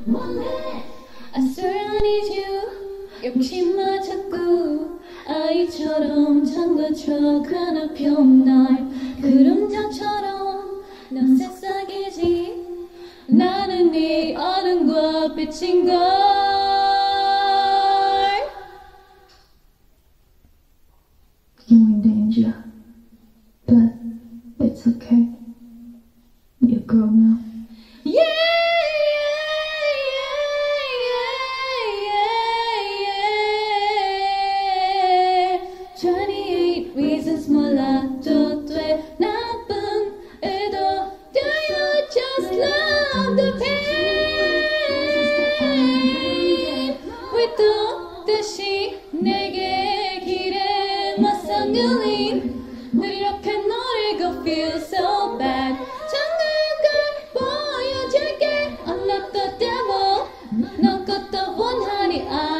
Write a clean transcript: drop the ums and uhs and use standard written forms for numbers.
I swear I need you. 욕심마 자꾸 아이처럼 잠가줘 하나 펴온 날 그림자처럼 넌 새싹이지 나는 네 어둠과 빛인걸. You're in danger, but it's okay. You're a girl now. Yeah, yeah, 28 reasons 몰라도 돼 나쁜 의도. Do you just love the pain? 위독듯이 내게 길에 맞상글린 늘 이렇게 너를 go feel so bad. 보여줄게 I'm not the devil 너 것도 원하니